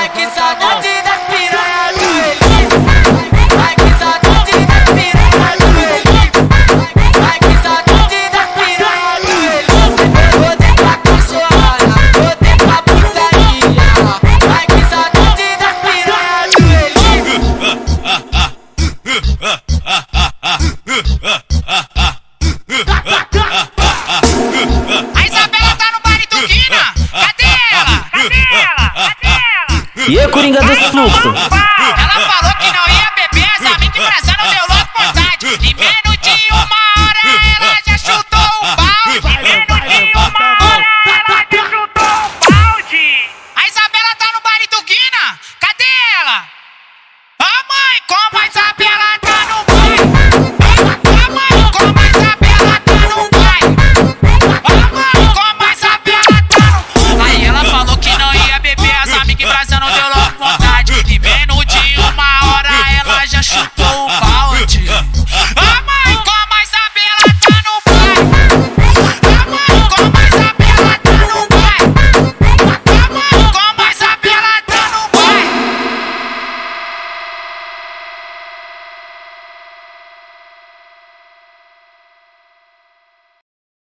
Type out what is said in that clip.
Ai que saudade das piranha do Eli. Ai que saudade das piranha do Eli. Ai que saudade das piranha do Eli. Rodei pra cachoeira, rodei pra putaria. Ai que saudade das piranha do Eli. A Isabela tá no baile do Guina. Cadê ela? Cadê ela? Cadê ela? E a Coringa desse fluxo? Ela falou que não ia beber, as amigas embrasando deu logo vontade. E menos